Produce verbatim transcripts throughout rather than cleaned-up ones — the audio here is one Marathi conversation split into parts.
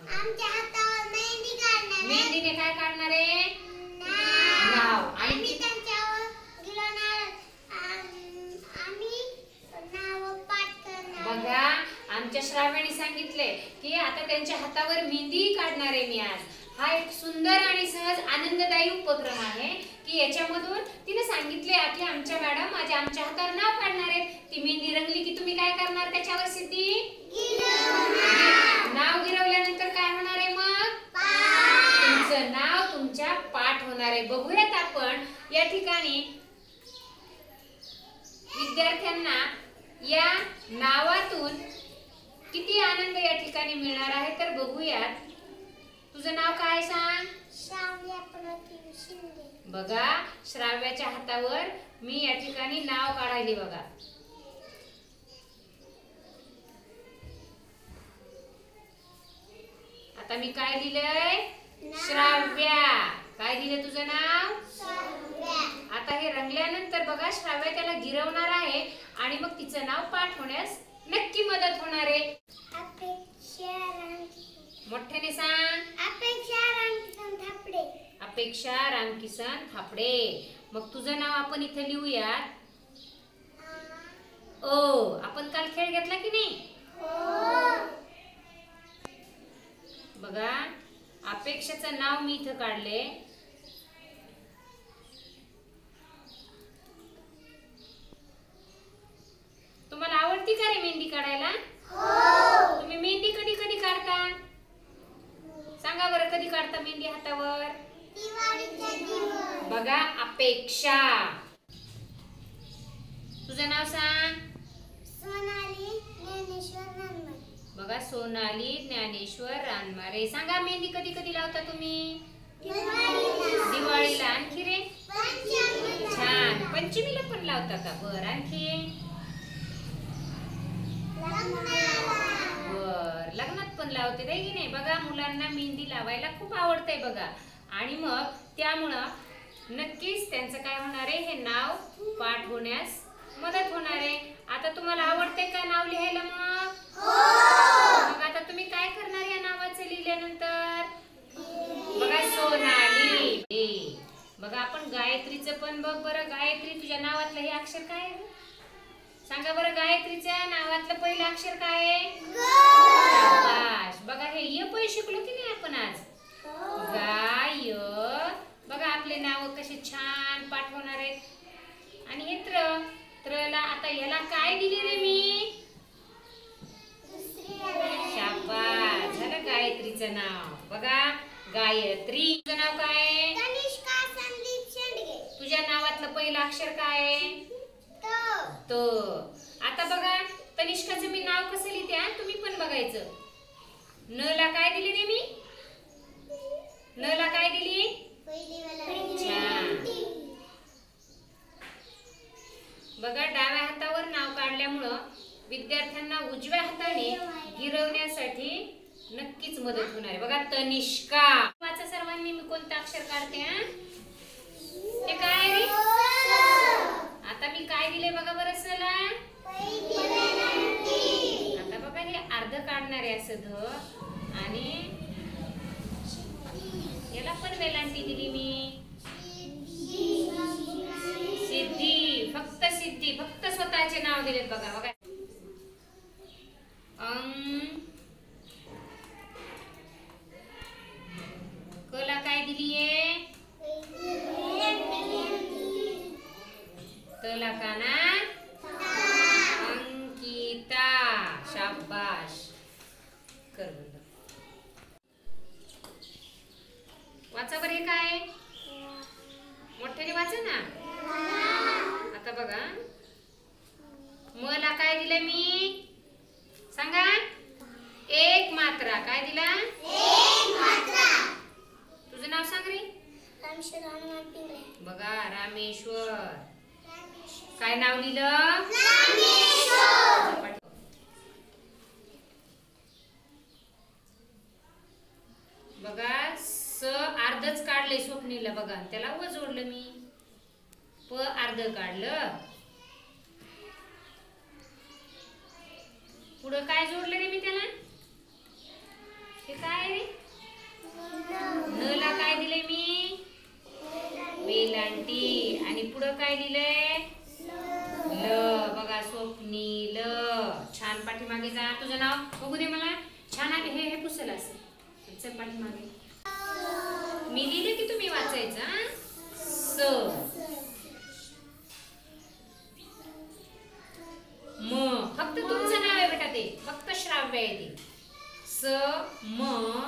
आमच्या हातावर मेहंदी काढणार. मेहंदीने काय काढणार आहे? नाव. आणि त्यांच्यावर गिरवणार. आम्ही नाव पाठ करणार. बघा आमच्या श्राव्याने सांगितले की आता त्यांच्या हातावर मेहंदी काढणार आहे मी आज. हा एक सुंदर आणि सहज आनंददायी उपक्रम आहे की याच्यामधून तिने सांगितले की आमच्या मॅडम माझ्या आमच्या हातावर नाव काढणार आहेत. ती मेहंदी रंगली की तुम्ही काय करणार त्याच्यावर सिद्धी? नाव गिरवल्यानंतर काय होणार आहे? मग तुमचं नाव तुमच्या पाठ होणार आहे. बघूयात आपण या ठिकाणी विद्यार्थ्यांना या नावातून किती आनंद या ठिकाणी मिळणार आहे तर बघूयात. तुझं नाव काय सांग? श्राव्या प्रतिम शिंदे. बघा श्राव्याच्या हातावर मी या ठिकाणी नाव काढायले. बघा आता मी काय लिहिलंय? श्राव्या. काय दिलं तुझं नाव? श्राव्या. आता हे रंगल्यानंतर बघा श्राव्या त्याला गिरवणार आहे आणि मग तिचं नाव पाठ होण्यास नक्की मदत होणार आहे. अपेक्षा रामकिसन. मोठ्याने सांग. अपेक्षा रामकिसन थापडे. अपेक्षा रामकिसन थापडे. मग तुझं नाव आपण इथे लिहूयात. ओ आपण काल खेळ घेतला की नाही? बघा अपेक्षाचं नाव मी इथं काढले. तुम्हाला आवडती का रे मेहंदी काढायला? तुम्ही मेहंदी कधी कधी काढता? सांगा बरं कधी काढता मेहंदी हातावर? दिवाळीच्या दिवस. बघा अपेक्षा. तुझं नाव सांग. सोनाली ज्ञानेश्वर रानमारे. बघा सोनाली ज्ञानेश्वर रानमारे. सांगा मेहंदी कधी कधी लावता तुम्ही? दिवाळीला. दिवाळीला. आणखी रे? पंचमीला. छान. पंचमीला पण लावता का? बरं आणखी? बर लग्नात पण लावते काय की नाही? बघा मुलांना मेहंदी लावायला खूप आवडतंय बघा. आणि मग त्यामुळं नक्कीच त्यांचं काय होणार आहे? हे नाव पाठ होण्यास मदत होणार आहे. आता तुम्हाला आवडतंय का नाव लिहायला? मग मग आता तुम्ही काय करणार या नावाचं लिहिल्यानंतर? बघा सोनाली. बघा आपण गायत्रीचं पण बघ बरं. गायत्री तुझ्या नावातलं हे अक्षर काय आहे? सांगा बरं गायत्रीच्या नावातलं पहिलं अक्षर काय आहे? शाबाश. बघा हे य पण शिकलो की नाही आपण आज? गाय. बघा आपले नाव कसे छान पाठ होणार आहेत. आणि हे त्र त्रला आता याला काय दिले रे मी? शाबाश. झालं गायत्रीचं नाव. बघा गायत्री. तुझं नाव काय आहे? तनिष्का संदीप शेंडगे. तुझ्या नावातलं पहिलं अक्षर काय आहे? त. तो. आता बघा तनिष्काचं मी नाव कसं लिहिते तुम्ही पण बघायचं. न ला काय दिली रे मी? न ला काय दिली? छान. बघा डाव्या हातावर नाव काढल्यामुळं विद्यार्थ्यांना उजव्या हाताने गिरवण्यासाठी नक्कीच मदत होणार आहे. बघा तनिष्का. वाचा सर्वांनी. मी कोणतं अक्षर काढते? हा हे काय रे? आता मी काय दिले बघा बरं सला. आता बघा हे अर्ध काढणार आहे असं ध आणि याला पण वेलांटी दिली मी. सिद्धी. फक्त सिद्धी. फक्त स्वतःचे नाव दिलेत बघा. बघा अंग. कला काय दिलीये? तला काना अंकिता. शाबाश. कर बंद. वाचा बरं हे काय? मोठ्याने वाचा ना. आता बघा मला काय दिलं मी? सांगा. एक मात्रा. काय दिला? एक मात्रा. तुझं नाव सांग रे. रामेश्वर हनुमान पिंगळे. बघा रामेश्वर. काय नाव लिहिलं? रामेश्वर. बघा स अर्धच काढले स्वप्नीला. बघा त्याला व जोडलं मी. प अर्ध काढलं. पुढं काय जोडलं रे मी त्याला? हे काय रे? न ला काय दिले मी वेलांटी आणि पुढं काय दिलंय ल बघा स्वप्नील छान पाठीमागे जा तुझं नाव बघू दे मला छान आहे हे हे पुसल असेल चल पाठीमागे मी लिहिले की तुम्ही वाचायचं हा? स म फक्त तुमचं नाव आहे बेटा ते फक्त श्राव्य आहे ते स म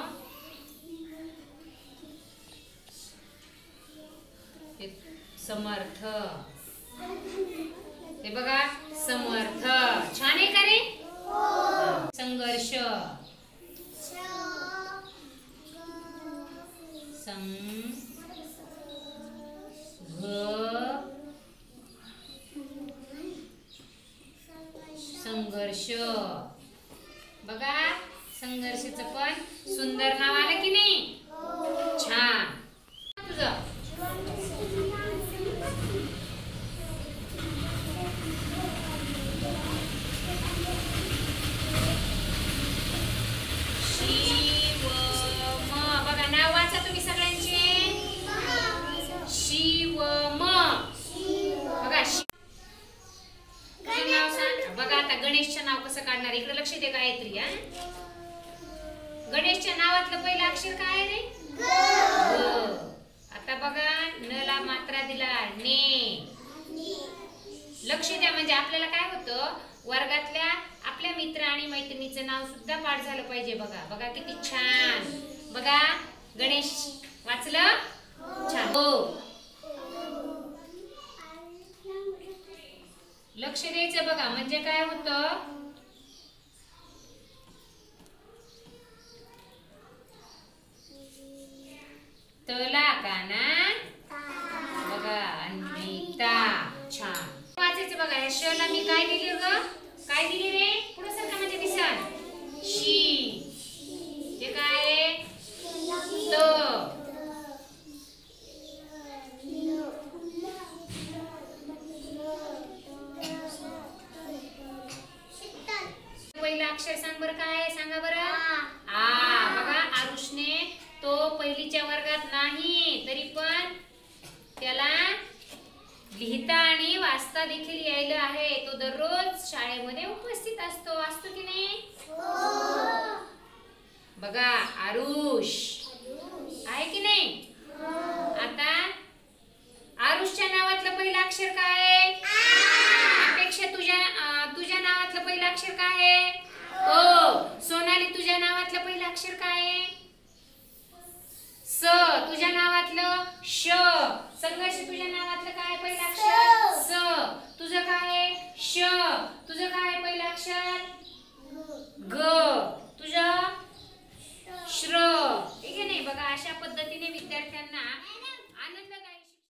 समर्थ हे बघा समर्थ छान आहे का रे संघर्ष संघ संघर्ष बघा संघर्षाचं पण सुंदर नाव आलं की नाही छान तुझं शिव म बघा नाव वाचा तुम्ही सगळ्यांचे शिव म बघा तुझं नाव सांग बघा आता गणेशचं नाव कसं काढणार इकडे लक्ष दे गायत्री हा गणेशच्या नावातलं पहिलं अक्षर काय आहे रे ग आता बघा न ला मात्रा दिला ने लक्ष द्या म्हणजे आपल्याला काय होतं वर्गातल्या आपल्या मित्र आणि मैत्रिणीचं नाव सुद्धा पाठ झालं पाहिजे बघा बघा किती छान बघा गणेश वाचलं छान हो लक्ष द्यायचं बघा म्हणजे काय होतं तला काना बघा अन्विता छान वाचायचं बघा या श ला मी काय दिली ग काय दिली रे पुढे सरका म्हणजे दिसन शी जे काय त पहिलं अक्षर सांग बरं काय सांगा बरं आ बघा आरुषने तो पहिलीच्या वर्गात नाही तरी पण त्याला लिहिता आणि वाचता देखील यायला आहे तो दररोज शाळेमध्ये उपस्थित असतो असतो की नाही बघा आरुष आहे की नाही आता आरुषच्या नावातलं पहिलं अक्षर काय आहे अपेक्षा तुझ्या तुझ्या नावातलं पहिलं अक्षर काय आहे ओ सोनाली तुझ्या नावातलं पहिलं अक्षर काय आहे स तुझ्या नावातलं श संघर्ष तुझ्या नावातलं काय पहिलं अक्षर स तुझं काय आहे श तुझं काय पहिलं अक्षर ग तुझं श्र ठीक आहे नाही बघा अशा पद्धतीने